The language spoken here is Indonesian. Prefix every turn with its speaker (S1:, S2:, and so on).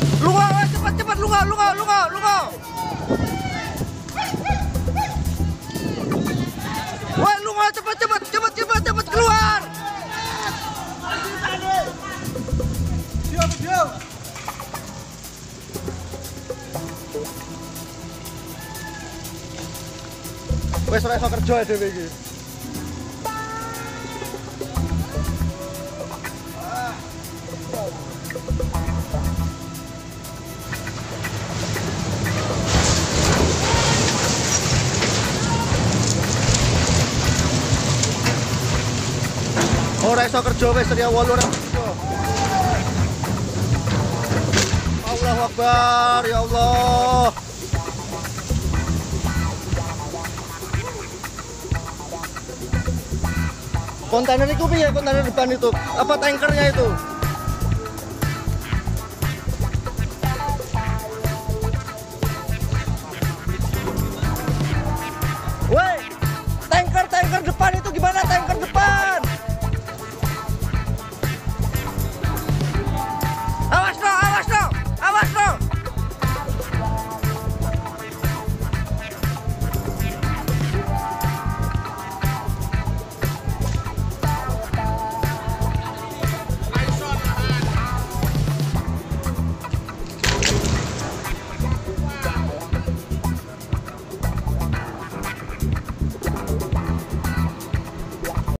S1: Lunga, cepat cepat lunga. Woi, lunga cepat keluar.
S2: Diam.
S1: Wes ora iso kerja dhewe iki. Ora iso kerja wis Ria 8 ora kerja. Allahu Akbar, ya Allah. Kontainer itu piye? Kontainer depan itu apa tankernya itu?